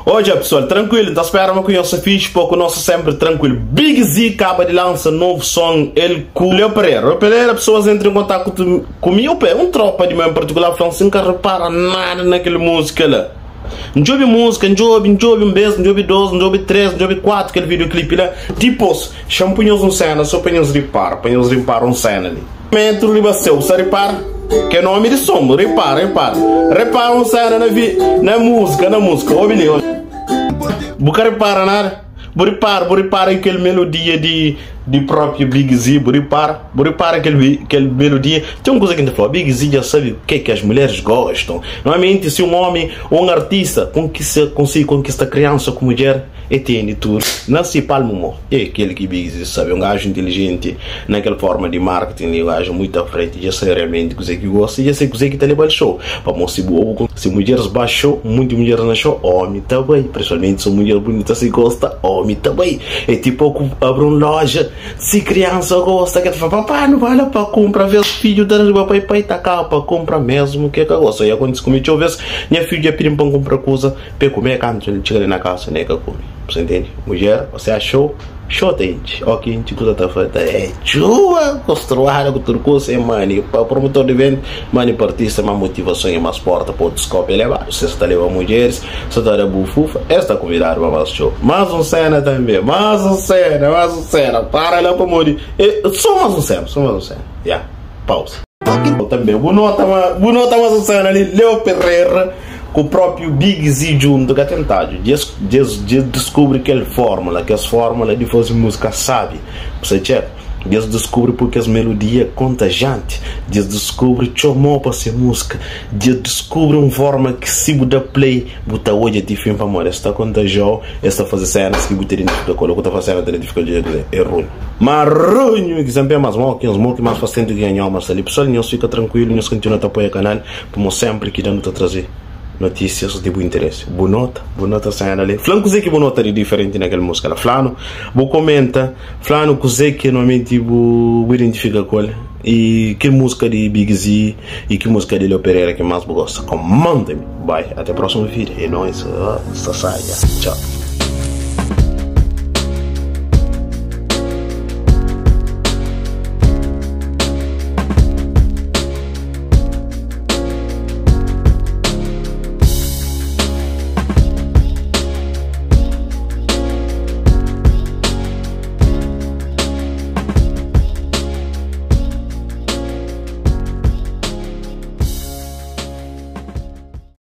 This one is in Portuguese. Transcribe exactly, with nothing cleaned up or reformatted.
Hoje, pessoal, tranquilo, tá esperando que eu se fixe pouco, nosso sempre tranquilo. Big Z acaba de lançar novo som, ele com o Leo Pereira. O Pereira, pessoas entram em contato comigo, é um tropa de mim em particular, falando assim, nunca repara nada naquela música lá. Não jobe música, não jobe, não jobe um beijo, não jobe dois, não jobe três, não jobe quatro, aquele videoclipe lá. Tipo, champunhos um cena, só punhos ripar, punhos ripar um cena ali. Metro liba seu, você repara? Que nome de som, repara, repara. Repara um cena na, vi, na música, na música, ouve ali, ouve. Buca repara nada, repara, repara aquela melodia de, de próprio Big Z, repara, repara aquele, aquele melodia. Tem uma coisa que a gente falou, Big Z já sabe o que é que as mulheres gostam. Normalmente se um homem ou um artista conquista, consegue conquistar criança com mulher, e tem tudo, não se palma humor. É aquele que Big Z sabe, um gajo inteligente, naquela forma de marketing, um gajo muito à frente, já sei realmente o que gosta, já sei o que está levando show. Para mostrar se mulheres baixou, muitas mulheres na show, homem também, principalmente se mulher bonita se gosta, homem também. É tipo, abre uma loja, se criança gosta, que fala, papai, não vale para comprar, ver os filhos da papai, pai, tá cá para comprar mesmo, que é que gosta. E acontece comigo, eu vejo, minha filha pedindo para comprar coisa, para comer, canto, ele chega ali na casa, né, que come. Você entende? Mulher, você achou? Show, gente. Ok, a gente tudo tá feita. É chuva, construída com tudo coisa, é mano. Para o promotor de evento, mano, para artista, mais motivação e mais porta para o descobre levar. Você está levando mulheres, você está levando bufufa, esta convidada para mais show. Mais um cena também, mais um cena, mais um cena. Para lá para morrer. Só mais um cena, só mais um cena. Já, yeah. Pausa. Também, vou notar mais um cena ali, Leo Pereira. Com o próprio Big Z junto, que é tentado des, des, des, descobre aquela fórmula, que as fórmulas de fazer música sabe, você checa, des descobre porque as melodias contagiantes, des descobre chamou para ser música, des descobre uma forma que se muda play, buta hoje de filme para morrer, está contagiado, está fazendo cenas que buta identifica, coloca está fazendo identifica, é ruim. Mas ruim, que sempre é mais mal, que os mal que mais faz tempo que ganhar, mas ali, pessoal, nós fica tranquilo, nós continuamos a apoiar o canal, como sempre que dando a trazer notícias de bom interesse. Boa nota, boa nota saindo ali. Falando coisa que boa nota de diferente naquela música. Falando, vou comentar, falando coisa que normalmente vou identificar com ele. E que música de Big Z e que música de Leo Pereira que mais gosta. Comanda-me. Bye, até o próximo vídeo. É nóis. Tchau.